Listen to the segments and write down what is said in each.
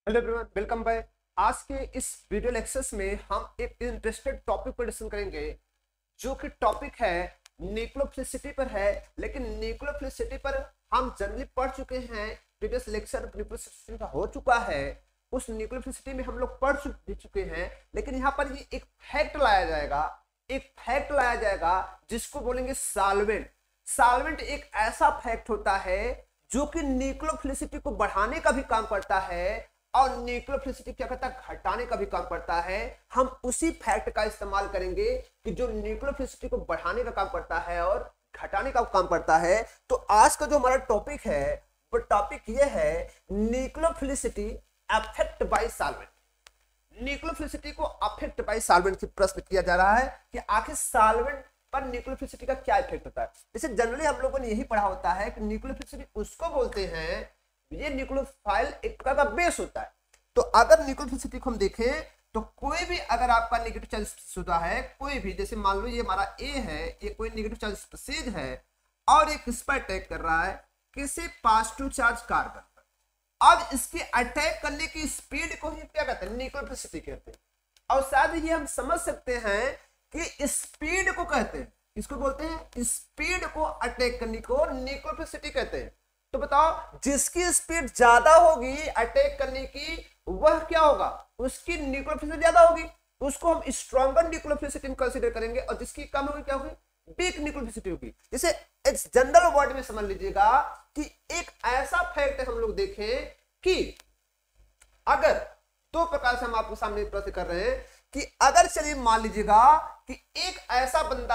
Hello everyone, welcome back. आज के इस वीडियो लेक्चर्स में हम एक इंटरेस्टेड टॉपिक पर डिस्कशन करेंगे, जो कि टॉपिक है न्यूक्लियोफिलिसिटी पर है। लेकिन न्यूक्लियोफिलिसिटी पर हम जनरली पढ़ चुके हैं, प्रीवियस लेक्चर न्यूक्लियोफिलिसिटी का हो चुका है। उस न्यूक्लियोफिलिसिटी में हम लोग पढ़ चुके हैं। लेकिन यहाँ पर ये एक फैक्ट लाया जाएगा, जिसको बोलेंगे सॉल्वेंट। सॉल्वेंट एक ऐसा फैक्ट होता है जो कि न्यूक्लियोफिलिसिटी को बढ़ाने का भी काम करता है और न्यूक्लियोफिलिसिटी क्या करता है, घटाने का भी काम करता है। हम उसी फैक्ट का इस्तेमाल करेंगे कि जो न्यूक्लियोफिलिसिटी को बढ़ाने का काम करता है और घटाने का काम करता है। तो आज का जो हमारा टॉपिक है वो टॉपिक ये है, nucleophilicity affect by solvent. Nucleophilicity को अफेक्ट बाय सॉल्वेंट से प्रश्न किया जा रहा है कि आखिर सॉल्वेंट पर न्यूक्लियोफिलिसिटी का क्या इफेक्ट होता है। जैसे जनरली हम लोगों ने यही पढ़ा होता है कि न्यूक्लियोफिलिसिटी उसको बोलते हैं, ये न्यूक्लियोफाइल एक प्रकार का बेस होता है। तो अगर न्यूक्लियोफिलिसिटी को हम देखें तो कोई भी अगर आपका नेगेटिव चार्ज शुदा है, कोई भी, जैसे मान लो ये हमारा ए है, ये कोई नेगेटिव चार्ज स्पेसिज है और ये किस पर अटैक कर रहा है, किसी पॉजिटिव चार्ज कार्बन पर। अब इसकी अटैक करने की स्पीड को ही क्या कहते हैं, न्यूक्लियोफिलिसिटी कहते हैं। और शायद ये हम समझ सकते हैं कि स्पीड को कहते हैं, इसको बोलते हैं स्पीड को अटैक करने को न्यूक्लियोफिलिसिटी कहते हैं। तो बताओ, जिसकी स्पीड ज्यादा होगी अटैक करने की, वह क्या होगा, उसकी न्यूक्लियोफिलिसिटी ज्यादा होगी, उसको हम स्ट्रॉन्गर न्यूक्लियोफिलिसिटी कंसीडर करेंगे। और जिसकी कम होगी क्या होगी, वीक न्यूक्लियोफिलिसिटी होगी। जैसे एक जनरल वर्ड में समझ लीजिएगा कि एक ऐसा फैक्ट हम लोग देखें कि अगर दो प्रकार से हम आपके सामने प्रश्न कर रहे हैं कि अगर चलिए मान लीजिएगा कि एक ऐसा बंदा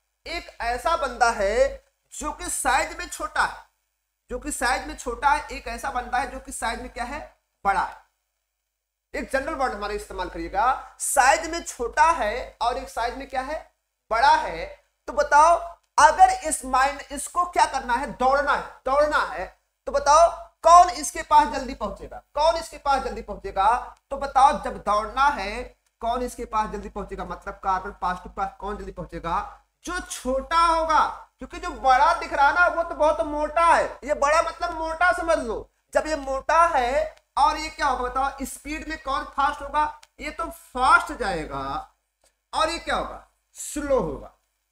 है जो कि साइज में छोटा है, एक ऐसा बंदा है जो कि साइज में क्या है, बड़ा है। एक जनरल वर्ड हमारे इस्तेमाल करिएगा, साइज में छोटा है और एक साइज में क्या है, बड़ा है। तो बताओ, अगर इसको क्या करना है, दौड़ना है, तो बताओ कौन इसके पास जल्दी पहुंचेगा, तो बताओ जब दौड़ना है कौन इसके पास जल्दी पहुंचेगा, मतलब कार्बन पॉजिटिव पास कौन जल्दी पहुंचेगा, जो छोटा होगा। क्योंकि जो बड़ा दिख रहा ना वो तो बहुत मोटा है, ये बड़ा मतलब मोटा समझ लो। जब ये मोटा है और ये क्या होगा बताओ, स्पीड में कौन फास्ट होगा, ये तो फास्ट जाएगा और ये क्या होगा, स्लो होगा।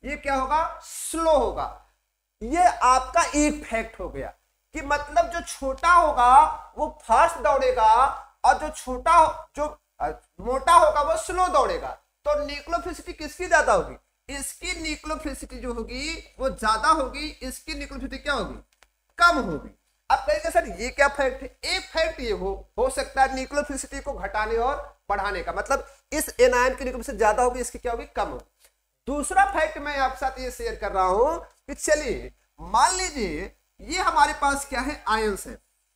ये आपका एक फैक्ट हो गया कि मतलब जो छोटा होगा वो फास्ट दौड़ेगा और जो मोटा होगा वो स्लो दौड़ेगा। तो न्यूक्लियोफिलिसिटी किसकी ज्यादा होगी, इसकी न्यूक्लियोफिलिसिटी जो होगी वो ज्यादा होगी, इसकी न्यूक्लियोफिलिसिटी क्या होगी, कम होगी। अब कहेंगे सर ये क्या फैक्ट है, एक फैक्ट ये हो सकता है न्यूक्लियोफिलिसिटी को घटाने और बढ़ाने का, मतलब इस एनायन की न्यूक्लियोफिलिसिटी ज्यादा होगी, इसकी क्या होगी, कम होगी। दूसरा फैक्ट मैं आपके साथ ये शेयर कर रहा हूं कि चलिए मान लीजिए ये हमारे पास क्या है, आयंस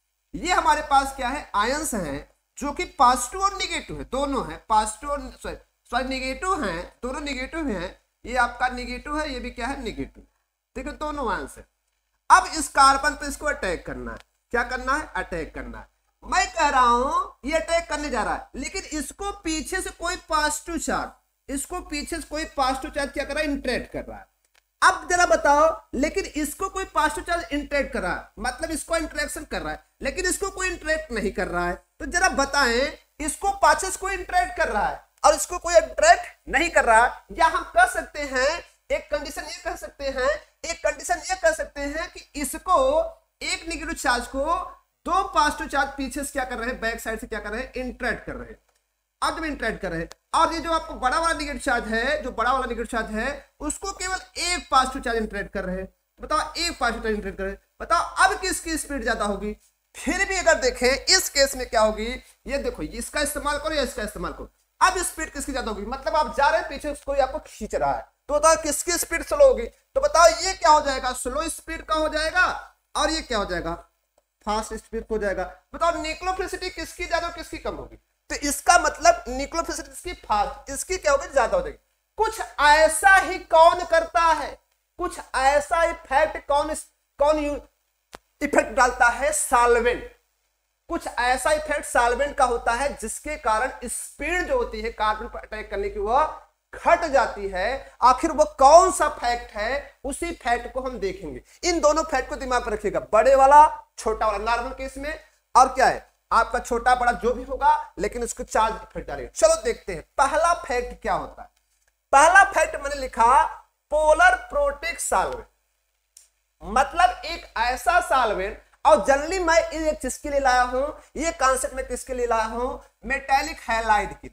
है, जो कि पॉजिटिव और निगेटिव है, दोनों है, पॉजिटिव और निगेटिव है, दोनों निगेटिव है। ये आपका निगेटिव है, ये भी क्या है, निगेटिव। ठीक है, दोनों आंस है। अब इस कार्बन पे इसको अटैक करना है, क्या करना है, अटैक करना है। मैं कह रहा हूं ये अटैक करने जा रहा है, लेकिन इसको पीछे से कोई पॉजिटिव चार्ज क्या कर रहा है, इंटरेक्ट कर रहा है। अब जरा बताओ, लेकिन इसको कोई पॉजिटिव चार्ज इंटरेक्ट कर रहा है, मतलब इसको इंटरेक्शन कर रहा है, लेकिन इसको कोई इंटरेक्ट नहीं कर रहा है। तो जरा बताएं, इसको पाछे से कोई इंटरेक्ट कर रहा है और इसको कोई इंटरेक्ट नहीं कर रहा है। या हम कह सकते हैं, एक कंडीशन ये कह सकते हैं कि इसको एक नेगेटिव चार्ज को दो पॉजिटिव चार्ज पीछे से क्या कर रहे हैं, बैक साइड से क्या कर रहे हैं, इंटरेक्ट कर रहे हैं। अब इंटरेक्ट कर रहे हैं और ये जो आपको बड़ा वाला नेगेटिव चार्ज है, उसको केवल एक पॉजिटिव चार्ज इंटरेक्ट कर रहे हैं। बताओ, एक पॉजिटिव चार्ज इंटरेक्ट कर रहे हैं। बताओ अब किसकी स्पीड ज्यादा होगी। फिर भी अगर देखें इस केस में क्या होगी, ये देखो, इसका इस्तेमाल करो या इसका इस्तेमाल करो, अब स्पीड किसकी ज्यादा होगी, मतलब आप जा रहे हैं पीछे कोई आपको खींच रहा है, तो बताओ किसकी स्पीड स्लो होगी। तो बताओ ये क्या हो जाएगा, स्लो स्पीड का हो जाएगा और ये क्या हो जाएगा, फास्ट स्पीड हो जाएगा। बताओ न्यूक्लियोफिलिसिटी किसकी ज्यादा किसकी कम होगी, तो इसका मतलब न्यूक्लियोफिलिसिटी इसकी फास्ट, इसकी क्या होगी, ज्यादा हो जाएगी। कुछ ऐसा ही कौन करता है, कुछ ऐसा इफेक्ट कौन इफेक्ट डालता है, सॉल्वेंट। कुछ ऐसा इफेक्ट सॉल्वेंट का होता है जिसके कारण स्पीड जो होती है कार्बन पर अटैक करने की वह घट जाती है। आखिर वो कौन सा फैक्ट है, उसी फैक्ट को हम देखेंगे। इन दोनों फैक्ट को दिमाग में रखिएगा, बड़े वाला छोटा वाला नॉर्मल केस में, और क्या है आपका छोटा बड़ा जो भी होगा, लेकिन उसको चार्ज इफेक्ट डालेगा। चलो देखते हैं पहला फैक्ट क्या होता है। पहला फैक्ट मैंने लिखा पोलर प्रोटिक सॉल्वेंट, मतलब एक ऐसा सॉल्वेंट, और जनरली मैं एक चीज के लिए लाया हूं, ये कॉन्सेप्ट मैं किसके लिए लाया हूं, मेटेलिक हैलाइड के लिए।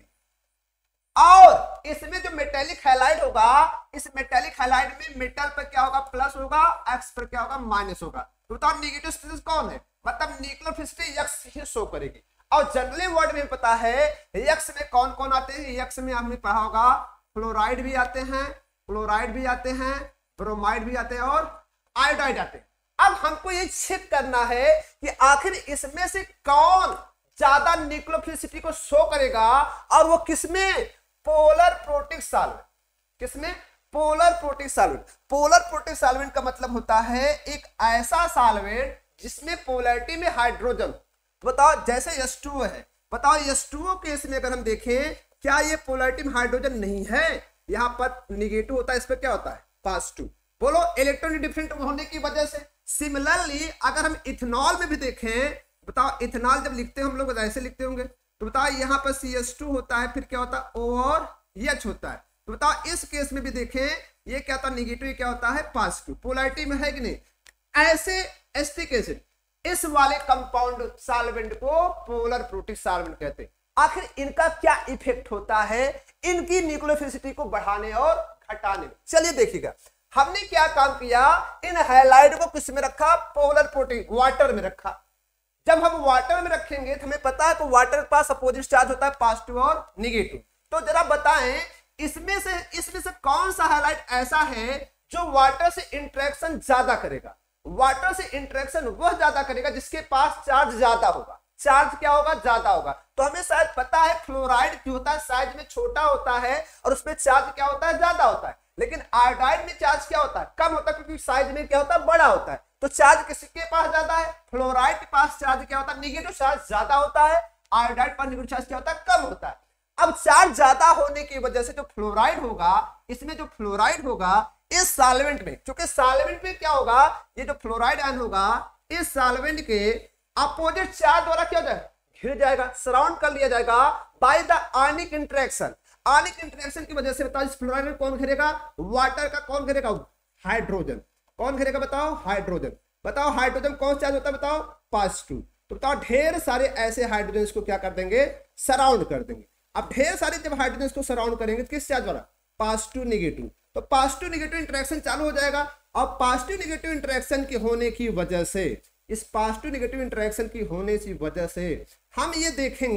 और इसमें जो मेटेलिक हैलाइड होगा, इस मेटेलिक हैलाइड में मेटल पर क्या होगा, प्लस होगा, एक्स पर क्या होगा, माइनस होगा। तो बताओ नेगेटिव स्पीसीज कौन है, मतलब न्यूक्लियोफिलिसिटी एक्स ही शो करेगी। और जनरली वर्ड में पता है एक्स में कौन कौन आते हैं, एक्स में हमने पढ़ा होगा फ्लोराइड भी आते हैं, क्लोराइड भी आते हैं, ब्रोमाइड भी आते हैं और आयोडाइड आते हैं। अब हमको ये चेक करना है कि आखिर इसमें से कौन ज्यादा न्यूक्लियोफिलिसिटी को शो करेगा, और वो किसमें, पोलर प्रोटिक सॉल्वेंट। किसमें, polar protic solvent. Polar protic solvent का मतलब होता है एक ऐसा सॉल्वेंट जिसमें पोलैरिटी में हाइड्रोजन, बताओ जैसे H2O है, बताओ H2O केस में अगर हम देखें, क्या ये पोलैरिटी में हाइड्रोजन नहीं है, यहां पर निगेटिव होता है, इस पर क्या होता है, पॉजिटिव। बोलो इलेक्ट्रॉन डिफरेंट होने की वजह से। सिमिलरली अगर हम इथेनॉल में भी देखें, बताओ इथेनॉल जब लिखते हैं हम लोग ऐसे लिखते होंगे, तो बताओ यहाँ पर CH2 होता है, फिर क्या होता है O और H होता है। तो बताओ इस केस में भी देखें, ये क्या होता है, निगेटिव, क्या होता है पॉजिटिव, पोलैरिटी में है कि नहीं। ऐसे एसिटिक एसिड, इस वाले कंपाउंड सॉल्वेंट को पोलर प्रोटिक सॉल्वेंट कहते हैं। आखिर इनका क्या इफेक्ट होता है इनकी न्यूक्लियोफिलिसिटी को बढ़ाने और घटाने में। चलिए देखिएगा हमने क्या काम किया, इन हैलाइड को किस में रखा, पोलर प्रोटिक वाटर में रखा। जब हम वाटर में रखेंगे तो हमें पता है तो वाटर के पास अपोजिट चार्ज होता है, पॉजिटिव और निगेटिव। तो जरा बताएं इसमें से कौन सा हैलाइड ऐसा है जो वाटर से इंटरेक्शन ज्यादा करेगा। वाटर से इंटरेक्शन वह ज्यादा करेगा जिसके पास चार्ज ज्यादा होगा। चार्ज क्या होगा, ज्यादा होगा। तो हमें शायद पता है फ्लोराइड जो होता है साइज में छोटा होता है और उसमें चार्ज क्या होता है, ज्यादा होता है। लेकिन आयोडाइड में चार्ज क्या होता है, कम होता है, क्योंकि साइज में क्या होता है, बड़ा होता है। तो चार्ज किसके पास ज्यादा है, फ्लोराइड के पास चार्ज क्या होता है, निगेटिव चार्ज ज्यादा होता है। आयोडाइड पर निगेटिव चार्ज क्या होता है, कम होता है। अब चार्ज ज्यादा होने की वजह से जो फ्लोराइड होगा, इसमें जो फ्लोराइड होगा इस सॉल्वेंट में, क्योंकि सॉल्वेंट में क्या होगा, ये जो फ्लोराइड आयन होगा इस सॉल्वेंट के अपोजिट चार्ज द्वारा क्या हो जाएगा, घिर जाएगा, सराउंड कर लिया जाएगा by the ionic interaction. Ionic interaction की वजह से बताओ इस फ्लोराइड में कौन घेरेगा, वाटर का कौन घेरेगा, हाइड्रोजन। कौन घेरेगा बताओ, हाइड्रोजन। बताओ हाइड्रोजन कौन चार्ज होता है, बताओ पॉजिटिव। तो बताओ ढेर सारे ऐसे हाइड्रोजन को क्या कर देंगे, सराउंड कर देंगे। अब ढेर सारे जब हाइड्रोजन को सराउंड करेंगे तो किस चार्ज द्वारा, पॉजिटिव निगेटिव। तो पॉजिटिव निगेटिव इंटरेक्शन चालू हो जाएगा। और पॉजिटिव निगेटिव इंटरेक्शन के होने की वजह से, इस पॉजिटिव निगेटिव इंटरेक्शन की होने की वजह से हम ये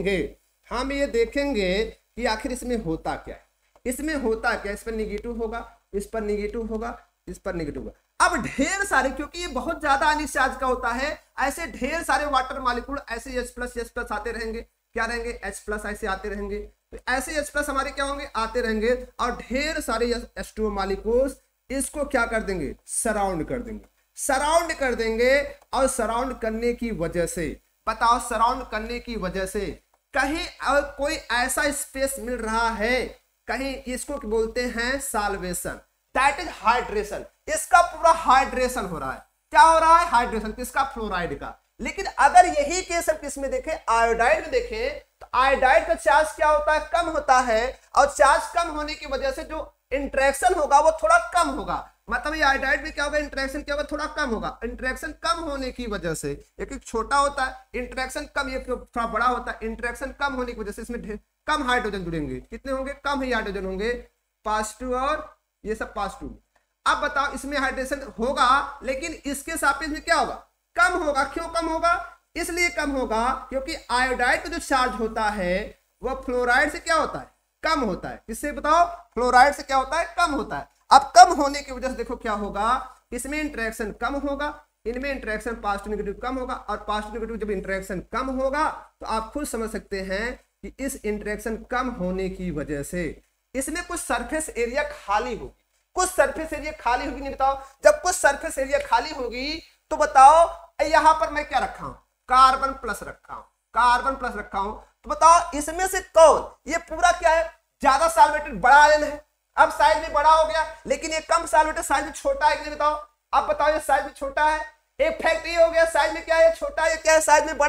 देखेंगे कि आखिर इसमें होता क्या है, इसमें होता क्या, इस पर निगेटिव होगा, इस पर निगेटिव होगा, इस पर निगेटिव होगा। अब ढेर सारे, क्योंकि ये बहुत ज्यादा आयनिक चार्ज का होता है, ऐसे ढेर सारे वाटर मॉलिक्यूल ऐसे H+ आते रहेंगे, क्या रहेंगे, H+ ऐसे आते रहेंगे। तो ऐसे H+ हमारे क्या होंगे, आते रहेंगे, और ढेर सारे H2O मॉलिक्यूल्स इसको क्या कर देंगे, सराउंड कर देंगे, सराउंड कर देंगे। और सराउंड करने की वजह से, बताओ सराउंड करने की वजह से कहीं और कोई ऐसा स्पेस मिल रहा है, कहीं इसको बोलते हैं साल्वेशन, दैट इज हाइड्रेशन। इसका पूरा हाइड्रेशन हो रहा है, क्या हो रहा है, हाइड्रेशन किसका, फ्लोराइड का। लेकिन अगर यही केस हम किसमें देखें, आयोडाइड में देखें, तो आयोडाइड का चार्ज क्या होता है, कम होता है। और चार्ज कम होने की वजह से जो इंटरेक्शन होगा वो थोड़ा कम होगा। मतलब ये आयोडाइड में क्या होगा, इंटरेक्शन क्या होगा, थोड़ा कम होगा। इंटरेक्शन कम होने की वजह से, एक छोटा होता है इंटरेक्शन कम, ये थोड़ा बड़ा होता है। इंटरेक्शन कम होने की वजह से इसमें कम हाइड्रोजन जुड़ेंगे, कितने होंगे, कम ही हाइड्रोजन होंगे, पॉजिटिव और ये सब पॉजिटिव। अब बताओ इसमें हाइड्रेशन होगा, लेकिन इसके सापेक्ष में क्या होगा, कम होगा। क्यों कम होगा, इसलिए कम होगा क्योंकि आयोडाइड का जो चार्ज होता है वह फ्लोराइड से क्या होता है, कम होता है। इससे बताओ फ्लोराइड से क्या होता है, कम होता है। अब कम होने की वजह से देखो क्या होगा, इसमें इंटरेक्शन कम होगा, इनमें इंटरेक्शन पॉजिटिव नेगेटिव कम होगा। और पॉजिटिव नेगेटिव जब इंटरेक्शन कम होगा तो आप खुद समझ सकते हैं कि इस इंटरेक्शन कम होने की वजह से इसमें कुछ सरफेस एरिया खाली होगी, कुछ सरफेस एरिया खाली होगी। नहीं बताओ, जब कुछ सरफेस एरिया खाली होगी तो बताओ यहां पर मैं क्या रखा हूं, कार्बन प्लस रखा हूं, कार्बन प्लस रखा हूं। तो बताओ इसमें से कौन, ये पूरा क्या है, ज्यादा सॉल्वेटेड बड़ा आयन है, अब साइज में बड़ा हो गया, लेकिन ये कम सॉल्वेटेड साइज में छोटा है कि नहीं बताओ। अब बताओ ये साइज में छोटा है, एक फैक्ट ये हो गया, साइज में क्या है, छोटा है, क्या है, साइज में बड़ा है।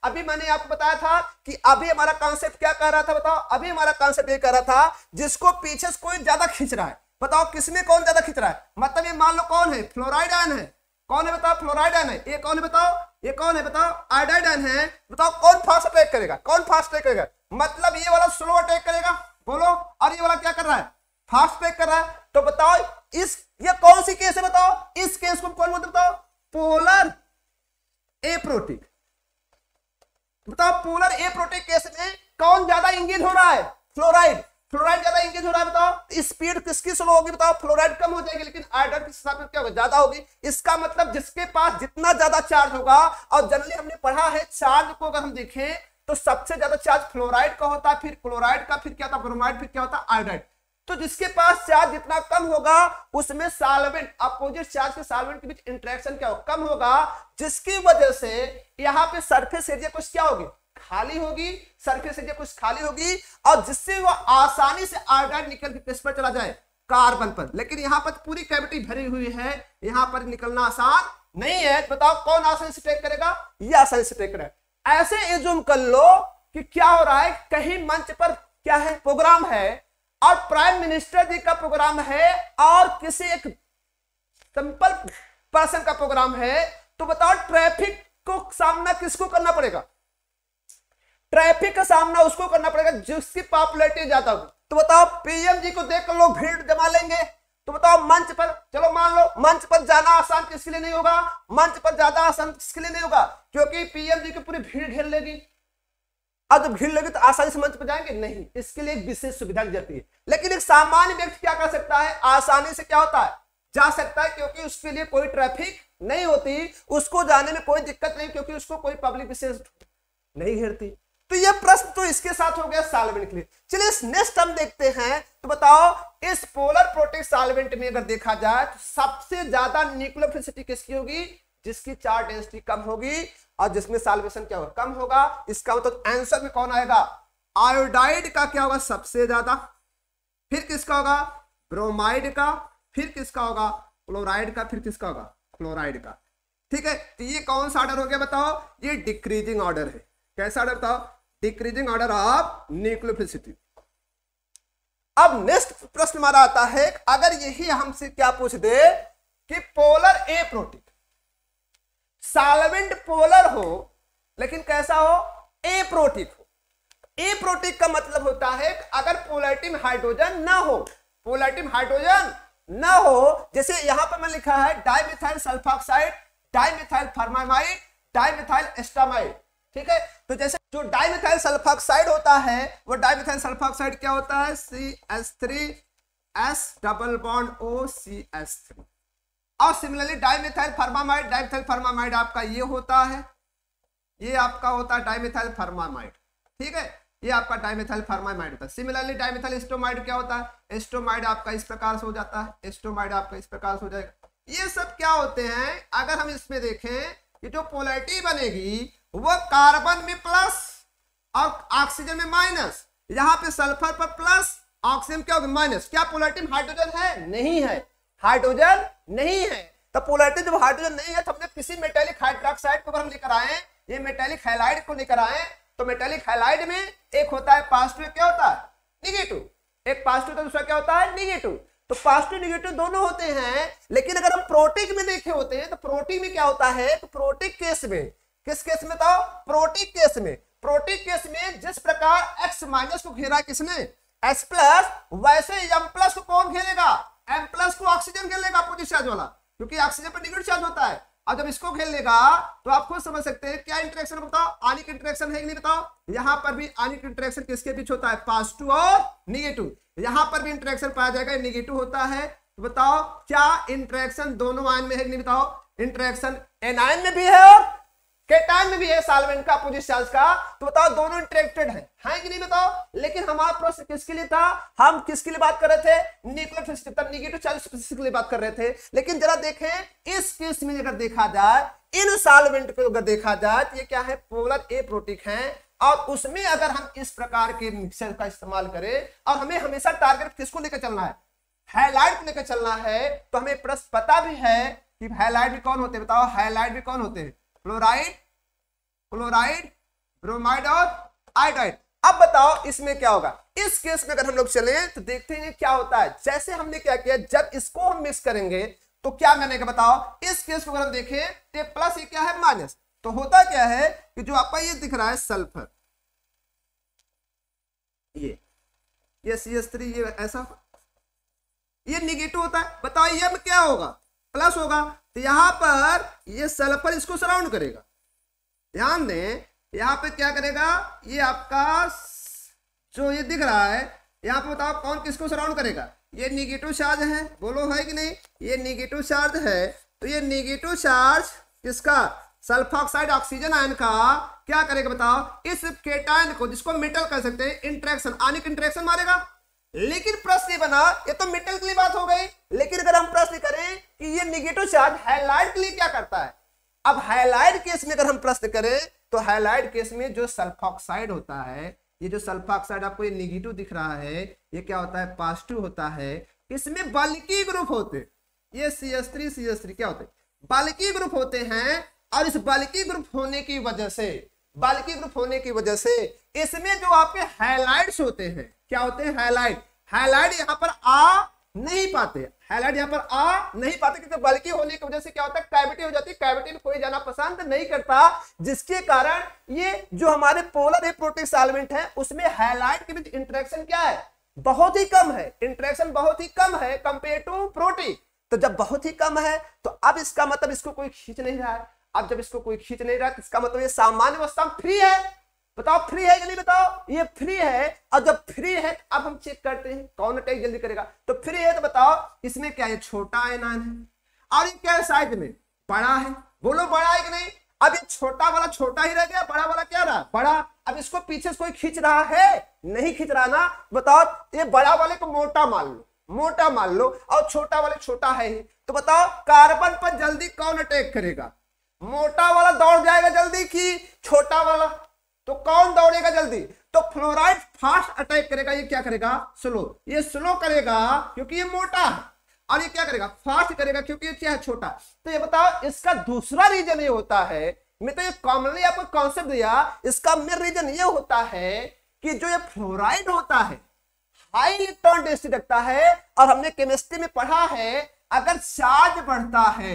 अभी मैंने आपको बताया था कि अभी हमारा कॉन्सेप्ट क्या कह रहा था, बताओ अभी हमारा कॉन्सेप्ट ये कह रहा था जिसको पीछे से कोई ज्यादा खींच रहा है, बताओ किसमें कौन ज्यादा खींच रहा है, मतलब ये मान लो कौन है, फ्लोराइड आयन है, कौन है बताओ, फ्लोराइड आयन है, ये कौन है बताओ, ये कौन है बताओ, आयोडाइड आयन है, बताओ कौन फास्ट अटैक करेगा, कौन फास्ट अटैक करेगा, मतलब ये वाला स्लो अटैक करेगा, बोलो, और ये वाला क्या कर रहा है, फास्ट अटैक कर रहा है। तो बताओ इस ये कौन सी केस है, बताओ इस केस को कौन बोलते बताओ, पोलर एप्रोटिक, बताओ पोलर एप्रोटिक केस में कौन ज्यादा इंगेज हो रहा है, फ्लोराइड, फ्लोराइड ज्यादा इंगेज हो रहा है, बताओ स्पीड किसकी स्लो होगी, बताओ फ्लोराइड कम हो जाएगी लेकिन आयोडाइड के साथ में क्या होगा, ज्यादा होगी। इसका मतलब जिसके पास जितना ज्यादा चार्ज होगा, और जनरली हमने पढ़ा है चार्ज को अगर हम देखें तो सबसे ज्यादा चार्ज फ्लोराइड का होता है, फिर क्लोराइड का, फिर क्या होता है ब्रोमाइड, फिर क्या होता है आयोडाइड। तो जिसके पास चार्ज जितना कम होगा उसमें सॉल्वेंट अपोजिट चार्ज के सॉल्वेंट के बीच इंटरेक्शन क्या होगा, कम होगा, जिसकी वजह से यहाँ पे सरफेस एरिया कुछ क्या होगी, खाली होगी, सरफेस एरिया कुछ खाली होगी, और जिससे वो आसानी से आयोडाइड निकल के किस पर चला जाए, कार्बन पर। लेकिन यहाँ पर पूरी कैविटी भरी हुई है, यहाँ पर निकलना आसान नहीं है। बताओ कौन आसानी से ट्रैक करेगा, ये आसानी से ट्रैक करेगा। ऐसे एज्यूम कर लो कि क्या हो रहा है, कहीं मंच पर क्या है, प्रोग्राम है, और प्राइम मिनिस्टर जी का प्रोग्राम है, और किसी एक सिंपल पर्सन का प्रोग्राम है। तो बताओ ट्रैफिक को सामना किसको करना पड़ेगा, ट्रैफिक का सामना उसको करना पड़ेगा जिसकी पॉपुलैरिटी ज्यादा होगी। तो बताओ पीएम जी को देखकर लोग भीड़ जमा लेंगे, तो बताओ मंच पर, चलो मान लो मंच पर जाना आसान किसके लिए नहीं होगा, मंच पर ज्यादा आसान किसके लिए नहीं होगा, क्योंकि पीएम जी की पूरी भीड़ घेर लेगी। अब जब भीड़ लगी तो आसानी से मंच पर जाएंगे नहीं, इसके लिए एक विशेष सुविधा दी जाती है। लेकिन एक सामान्य व्यक्ति क्या कर सकता है, आसानी से क्या होता है, जा सकता है, क्योंकि उसके लिए कोई ट्रैफिक नहीं होती, उसको जाने में कोई दिक्कत नहीं, क्योंकि उसको कोई पब्लिक विशेष नहीं घेरती। तो ये प्रश्न तो इसके साथ हो गया सॉल्वेंट के लिए। चलिए नेक्स्ट हम देखते हैं। तो बताओ इस पोलर प्रोटिक सॉल्वेंट में अगर देखा जाए तो सबसे ज्यादा न्यूक्लियोफिलिसिटी किसकी होगी, जिसकी चार्ज डेंसिटी कम होगी और जिसमें सॉल्वेशन क्या होगा, कम होगा। इसका मतलब आंसर में कौन आएगा, आयोडाइड का क्या होगा सबसे ज्यादा, फिर किसका होगा ब्रोमाइड का, फिर किसका होगा क्लोराइड का, फिर किसका होगा क्लोराइड का। ठीक है, तो ये कौन सा ऑर्डर हो गया बताओ, ये डिक्रीजिंग ऑर्डर है। कैसा ऑर्डर बताओ, डिक्रीजिंग ऑर्डर ऑफ न्यूक्लियोफिलिसिटी। अब नेक्स्ट प्रश्न हमारा आता है, अगर यही हमसे क्या पूछ दे कि polar aprotic solvent polar हो लेकिन कैसा हो, ए प्रोटिक हो। ए प्रोटिक का मतलब होता है अगर पोलैरिटी में हाइड्रोजन ना हो, पोलैरिटी में हाइड्रोजन ना हो, जैसे यहां पर मैं लिखा है dimethyl sulphoxide, dimethyl formamide, dimethyl acetamide. ठीक है, तो जैसे जो डाइमिथाइल सल्फॉक्साइड होता है वो डाइमिथाइल सल्फॉक्साइड क्या होता है, CH3S डबल बॉन्ड OCH3। और similarly dimethyl formamide, dimethyl formamide आपका ये होता है, ये आपका होता है डाइमिथाइल फॉर्मामाइड। ठीक है, ये आपका डाइमिथाइल फॉर्मामाइड होता है। सिमिलरली डाइमिथाइल एस्टोमाइड क्या होता है, एस्टोमाइड आपका इस प्रकार से हो जाता है, एस्टोमाइड आपका इस प्रकार से हो जाएगा। ये सब क्या होते हैं, अगर हम इसमें देखें कि जो पोलैरिटी बनेगी वो कार्बन में प्लस और ऑक्सीजन में माइनस, यहां पे सल्फर पर प्लस, ऑक्सीजन क्या होगा माइनस। क्या पोलैरिटी में हाइड्रोजन है, नहीं है, हाइड्रोजन नहीं है। तो पोलैरिटी जब हाइड्रोजन नहीं है तो हमने किसी मेटेलिक हाइड्रोक्साइड को हम लेकर आए, ये मेटेलिक हैलाइड को लेकर आए, तो मेटेलिक हैलाइड में एक होता है पॉजिटिव, क्या होता है निगेटिव, एक पॉजिटिव तो दूसरा क्या होता है निगेटिव। तो पॉजिटिव निगेटिव दोनों होते हैं। लेकिन अगर हम प्रोटिक में देखे होते हैं तो प्रोटिक में क्या होता है, तो प्रोटिक केस में, किस केस में था, प्रोटिक केस में, प्रोटिक केस में जिस प्रकार X माइनस को घेरा किसने H प्लस, वैसे M प्लस को कौन घेरेगा, M प्लस को ऑक्सीजन घेर लेगा अपोजिट चार्ज वाला, क्योंकि ऑक्सीजन पर नेगेटिव चार्ज होता है। और जब इसको घेर लेगा तो आप खुद समझ सकते हैं क्या इंटरेक्शन बताओ, आनिक इंटरेक्शन है कि नहीं बताओ। यहां पर भी आनिक इंटरेक्शन किसके बीच होता है, पॉजिटिव और निगेटिव। यहां पर भी इंटरेक्शन पाया जाएगा, निगेटिव होता है। तो बताओ क्या इंटरेक्शन दोनों आयन में है कि नहीं बताओ, इंटरेक्शन एनायन में भी है और केटायन में भी है सॉल्वेंट का अपोजिट चार्ज का। तो बताओ दोनों इंटरेक्टेड है कि नहीं बताओ। लेकिन हमारा प्रश्न किसके लिए था, हम किसके लिए बात कर रहे थे, न्यूक्लियोफिलिसिटी, तब नेगेटिव चार्ज स्पेसिफिक के लिए बात कर रहे थे। लेकिन जरा देखें इस केस में अगर देखा जाए, इन सॉल्वेंट को अगर देखा जाए तो ये क्या है, पोलर ए प्रोटिक है। और उसमें अगर हम इस प्रकार के मिक्सचर का इस्तेमाल करें, और हमें हमेशा टारगेट किसको लेकर चलना है, हैलाइड को लेकर चलना है, तो हमें प्रश्न पता भी है कि हैलाइड भी कौन होते हैं बताओ, हैलाइड भी कौन होते हैं, फ्लोराइड, क्लोराइड ब्रोमाइड और आयोडाइड। अब बताओ इसमें क्या होगा। इस केस में अगर हम लोग चलें तो देखते हैं क्या होता है। जैसे हमने क्या किया, जब इसको हम मिक्स करेंगे तो क्या बनेगा बताओ। इस केस को अगर हम देखें तो प्लस, ये क्या है माइनस, तो होता क्या है कि जो आपका ये दिख रहा है सल्फर, ये CH3, ये ऐसा, ये निगेटिव होता है। बताओ ये में क्या होगा, प्लस होगा। तो यहां पर ये सल्फर इसको सराउंड करेगा। ध्यान दें, यहां पे क्या करेगा, ये आपका जो ये दिख रहा है यहां पे बताओ कौन किसको सराउंड करेगा। ये निगेटिव चार्ज है, बोलो है कि नहीं, ये निगेटिव चार्ज है। तो ये निगेटिव चार्ज किसका, सल्फर ऑक्साइड ऑक्सीजन आयन का क्या करेगा बताओ, इस केटायन को, जिसको मेटल कह सकते हैं, इंटरेक्शन, आनिक इंटरेक्शन मारेगा। लेकिन प्रश्न ये बना, ये तो मेटल के लिए बात हो गई, लेकिन अगर हम प्रश्न करें कि ये निगेटिव चार्ज हैलाइड के लिए क्या करता है। अब हैलाइड केस में अगर हम प्रश्न करें तो हैलाइड केस में जो सल्फर ऑक्साइड होता है, ये जो सल्फर ऑक्साइड आपको ये निगेटिव दिख रहा है, ये क्या होता है, पॉजिटिव होता है। इसमें बल्की ग्रुप होते, ये CH3 क्या होते, बल्की ग्रुप होते हैं। और इस बल्की ग्रुप होने की वजह से, बल्की ग्रुप होने की वजह से इसमें जो आपके हैलाइड्स होते हैं, क्या होते हैं, हैलाइड, हैलाइड यहां पर आ नहीं पाते, हैलाइड यहां पर आ नहीं पाते, क्योंकि बल्कि होने की वजह से क्या होता है, कैविटी हो जाती है, कैविटी में कोई जाना पसंद नहीं करता, जिसके कारण ये जो हमारे पोलर एप्रोटिक सॉल्वेंट है उसमें हैलाइड के बीच इंटरेक्शन क्या है, बहुत ही कम है, इंटरेक्शन बहुत ही कम है कंपेयर टू प्रोटीन। तो जब बहुत ही कम है तो अब इसका मतलब इसको कोई खींच नहीं रहा है। अब जब इसको कोई खींच नहीं रहा है तो इसका मतलब ये सामान्य अवस्था में फ्री है। बताओ फ्री है कि नहीं, बताओ, ये फ्री है। और जब फ्री है अब हम चेक करते हैं कौन अटैक जल्दी करेगा। तो फ्री है तो बताओ इसमें क्या है, छोटा आयनान है, और ये क्या है, साइड में बड़ा है, बोलो बड़ा है कि नहीं। अब ये छोटा वाला छोटा ही रह गया, बड़ा वाला क्या रहा, बड़ा। अब इसको पीछे से कोई खींच रहा है, नहीं खींच रहा ना। बताओ ये बड़ा वाले को मोटा मान लो, मोटा मान लो, और छोटा वाले छोटा है ही। तो बताओ कार्बन पर जल्दी कौन अटैक करेगा, मोटा वाला दौड़ जाएगा जल्दी कि छोटा वाला, तो कौन दौड़ेगा जल्दी, तो फ्लोराइड फास्ट अटैक करेगा। ये क्या करेगा, स्लो, ये स्लो करेगा क्योंकि ये मोटा है, और ये क्या करेगा, फास्ट करेगा क्योंकि ये क्या है, छोटा। तो ये बताओ इसका दूसरा रीजन ये होता है, मैं तो ये कॉमनली आपको कॉन्सेप्ट दिया, इसका मेन रीजन ये होता है कि जो ये फ्लोराइड होता है हाई इलेक्ट्रॉन डेंसिटी रखता है, और हमने केमिस्ट्री में पढ़ा है अगर चार्ज बढ़ता है,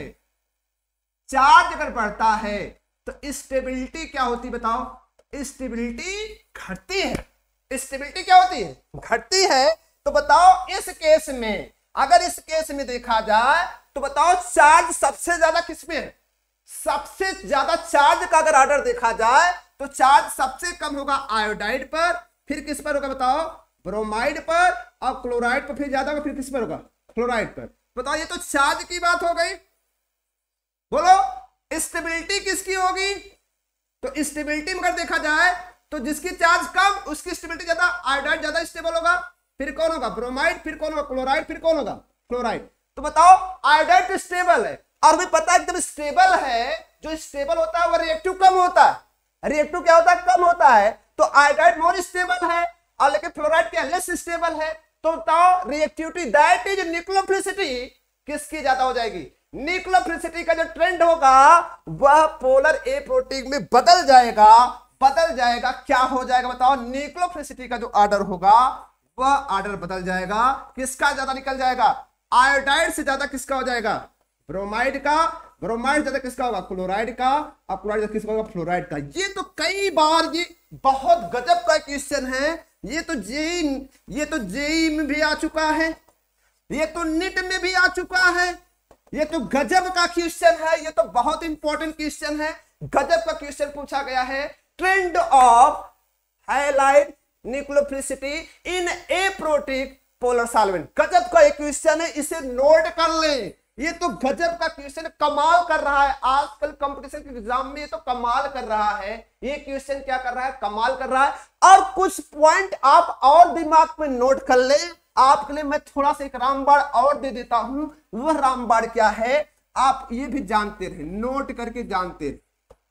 चार्ज अगर बढ़ता है तो स्टेबिलिटी क्या होती, बताओ, स्टेबिलिटी घटती है। स्टेबिलिटी क्या होती है, घटती है। तो बताओ इस केस में, अगर इस केस में देखा जाए तो बताओ चार्ज सबसे ज्यादा किसमें है, सबसे ज्यादा चार्ज का अगर ऑर्डर देखा जाए तो चार्ज सबसे कम होगा आयोडाइड पर, फिर किस पर होगा बताओ, ब्रोमाइड पर, और क्लोराइड पर फिर ज्यादा होगा, फिर किस पर होगा, फ्लोराइड पर। बताओ ये तो चार्ज की बात हो गई। बोलो स्टेबिलिटी किसकी होगी, तो स्टेबिलिटी में अगर देखा जाए तो जिसकी चार्ज कम उसकी स्टेबिलिटी ज्यादा, आयोडाइड ज्यादा स्टेबल होगा, फिर कौन होगा, ब्रोमाइड, फिर कौन होगा, क्लोराइड, फिर कौन होगा, फ्लोराइड। तो बताओ आयोडाइड तो स्टेबल है, और भी पता है एकदम स्टेबल है। जो स्टेबल होता है वो रिएक्टिव कम होता है, रिएक्टिव क्या होता है, कम होता है। तो आयोडाइड मोर स्टेबल है, और लेकिन फ्लोराइड क्या लेस स्टेबल है। तो बताओ रिएक्टिविटी दैट इज न्यूक्लियोफिलिसिटी किसकी ज्यादा हो जाएगी, न्यूक्लियोफिलिसिटी का जो ट्रेंड होगा वह पोलर एप्रोटिक में बदल जाएगा, बदल जाएगा। क्या हो जाएगा बताओ, न्यूक्लियोफिलिसिटी का जो ऑर्डर होगा वह ऑर्डर बदल जाएगा। किसका ज्यादा निकल जाएगा, आयोडाइड से ज्यादा किसका हो जाएगा, ब्रोमाइड का, ब्रोमाइड ज्यादा किसका होगा, क्लोराइड का, और क्लोराइड किसका होगा, फ्लोराइड का। ये तो कई बार, ये बहुत गजब का क्वेश्चन है। ये तो जेई में भी आ चुका है, ये तो नीट में भी आ चुका है। ये तो गजब का क्वेश्चन है, ये तो बहुत इंपॉर्टेंट क्वेश्चन है, गजब का क्वेश्चन पूछा गया है। Trend of highlight nucleophilicity in aprotic polar solvent, गजब का एक क्वेश्चन है, इसे नोट कर लें। ये तो गजब का क्वेश्चन, कमाल कर रहा है आजकल कंपटीशन के एग्जाम में, ये तो कमाल कर रहा है। ये क्वेश्चन क्या कर रहा है, कमाल कर रहा है। और कुछ पॉइंट आप और दिमाग में नोट कर ले। आपके लिए मैं थोड़ा सा एक रामबाण और दे देता हूं, वह रामबाण क्या है आप ये भी जानते रहे, नोट करके जानते रहे।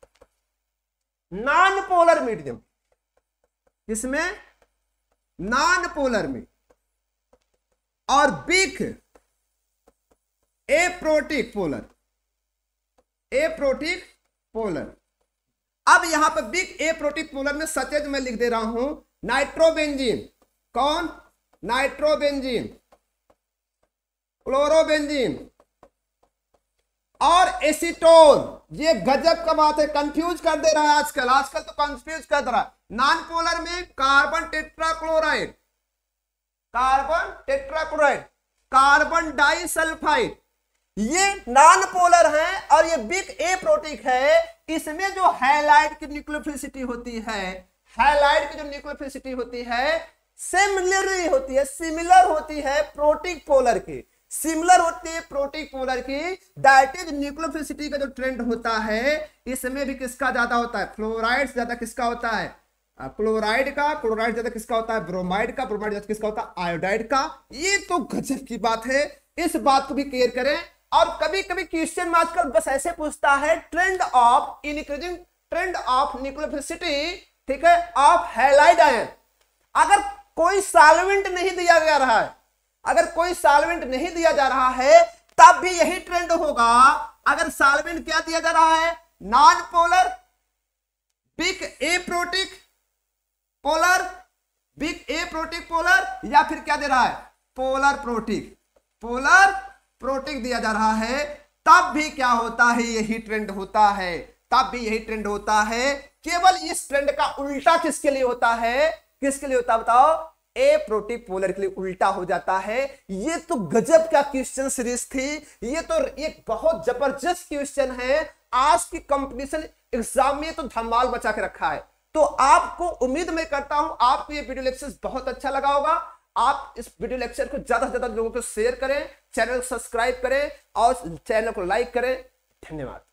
नॉन पोलर मीडियम, किसमें, नॉन पोलर में, और big aprotic polar, aprotic polar. अब यहां पर बिग ए प्रोटीन पोलर में सचेज मैं लिख दे रहा हूं नाइट्रोबेंजीन, कौन, नाइट्रोबेंजीन, क्लोरोबेंजीन और एसीटोन। ये गजब का बात है, कंफ्यूज कर दे रहा है आजकल, आजकल तो कंफ्यूज कर दे रहा है। नॉन पोलर में carbon tetrachloride, carbon tetrachloride, carbon disulphide, ये नॉन पोलर है। और ये बिग ए प्रोटीन है, इसमें जो हैलाइड की न्यूक्लियोफिलिसिटी होती है, हैलाइड की जो न्यूक्लियोफिलिसिटी होती है सिमिलर होती है, सिमिलर होती है प्रोटीन पोलर की, सिमिलर होती है प्रोटीन पोलर की। दैट इज न्यूक्लियोफिलिसिटी का जो ट्रेंड होता है इसमें भी किसका ज्यादा होता है, फ्लोराइड ज्यादा किसका होता है, क्लोराइड का, क्लोराइड ज्यादा किसका होता है, ब्रोमाइड का, ब्रोमाइड ज्यादा किसका होता है, आयोडाइड का। ये तो गजब की बात है, इस बात को भी क्लियर करें। और कभी कभी क्वेश्चन में आजकल बस ऐसे पूछता है trend of increasing, trend of nucleophilicity, ठीक है, ऑफ हैलाइड आयन। अगर कोई सॉल्वेंट नहीं दिया जा रहा है, अगर कोई सॉल्वेंट नहीं दिया जा रहा है तब भी यही ट्रेंड होगा। अगर सॉल्वेंट क्या दिया जा रहा है, non polar, big aprotic polar, big aprotic polar, या फिर क्या दे रहा है, पोलर प्रोटीन, पोलर प्रोटीन दिया जा रहा है, तब भी क्या होता है, यही ट्रेंड होता है, तब भी यही ट्रेंड होता है। केवल इस ट्रेंड का उल्टा किसके लिए होता है, किसके लिए होता है बताओ, ए प्रोटीन पोलर के लिए उल्टा हो जाता है। ये तो गजब का क्वेश्चन सीरीज थी, ये तो एक बहुत जबरदस्त क्वेश्चन है। आज की कंपटीशन एग्जाम में तो धमाल मचा के रखा है। तो आपको उम्मीद मैं करता हूं आपको ये वीडियो लेक्चर बहुत अच्छा लगा होगा। आप इस वीडियो लेक्चर को ज्यादा से ज्यादा लोगों को शेयर करें, चैनल को सब्सक्राइब करें और चैनल को लाइक करें। धन्यवाद।